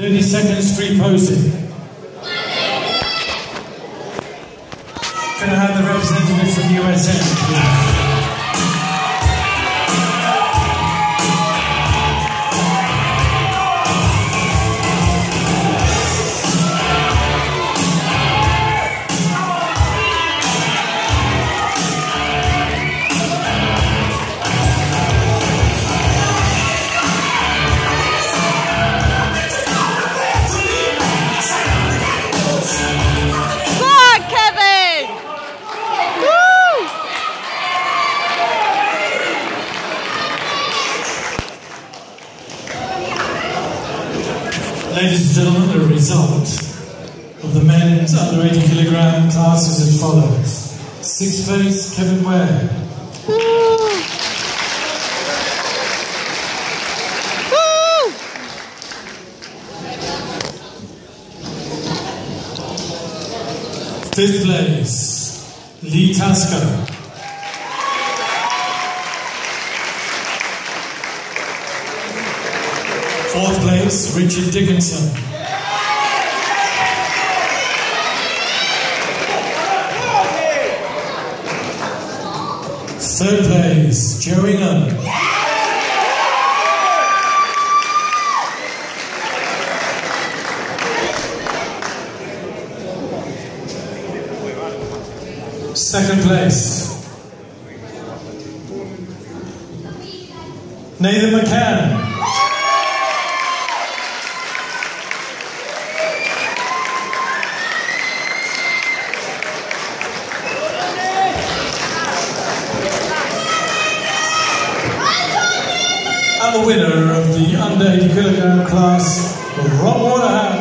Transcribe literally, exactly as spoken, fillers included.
thirty seconds free posing. Can I have the representative from U S A, please? Ladies and gentlemen, the result of the men's under eighty kilogram class is as follows. Sixth place, Kevin Ware. Fifth place, Lee Tasker. Fourth place, Richard Dickinson. Third place, Joe Ingham. Second place, Nathan McCann. And the winner of the under eighty kilogram class, Rob Ware.